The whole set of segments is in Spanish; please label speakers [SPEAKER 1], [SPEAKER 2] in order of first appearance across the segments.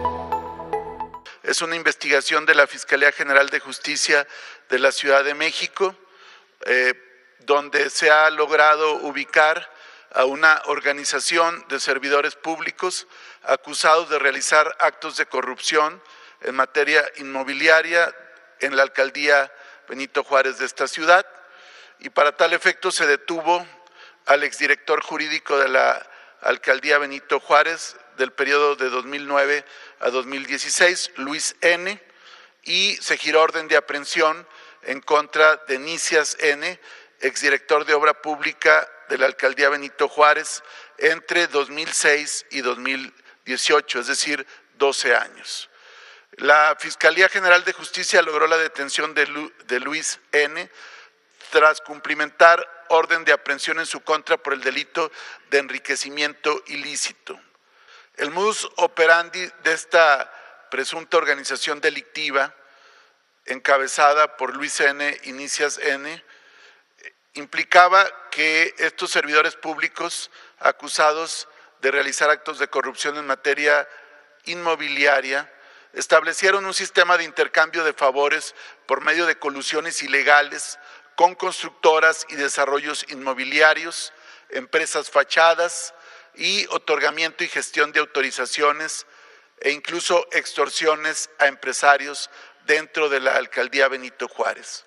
[SPEAKER 1] Es una investigación de la Fiscalía General de Justicia de la Ciudad de México, donde se ha logrado ubicar a una organización de servidores públicos acusados de realizar actos de corrupción en materia inmobiliaria en la alcaldía Benito Juárez de esta ciudad, y para tal efecto se detuvo al exdirector jurídico de la alcaldía Benito Juárez del periodo de 2009 a 2016, Luis N., y se giró orden de aprehensión en contra de Nicias N., exdirector de Obra Pública de la alcaldía Benito Juárez entre 2006 y 2018, es decir, 12 años. La Fiscalía General de Justicia logró la detención de Luis N. tras cumplimentar orden de aprehensión en su contra por el delito de enriquecimiento ilícito. El modus operandi de esta presunta organización delictiva, encabezada por Luis N. y Nicias N., implicaba que estos servidores públicos acusados de realizar actos de corrupción en materia inmobiliaria establecieron un sistema de intercambio de favores por medio de colusiones ilegales con constructoras y desarrollos inmobiliarios, empresas fachadas y otorgamiento y gestión de autorizaciones e incluso extorsiones a empresarios dentro de la alcaldía Benito Juárez.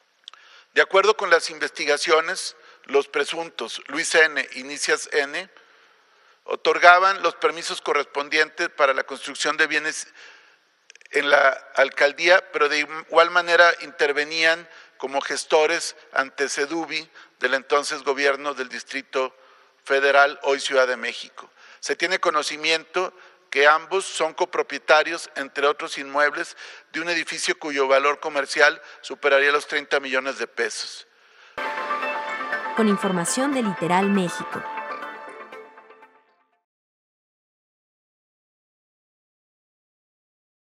[SPEAKER 1] De acuerdo con las investigaciones, los presuntos Luis N. y Nicias N. otorgaban los permisos correspondientes para la construcción de bienes en la alcaldía, pero de igual manera intervenían como gestores ante Sedubi del entonces gobierno del Distrito Federal, hoy Ciudad de México. Se tiene conocimiento que ambos son copropietarios, entre otros inmuebles, de un edificio cuyo valor comercial superaría los 30 millones de pesos.
[SPEAKER 2] Con información de Literal México.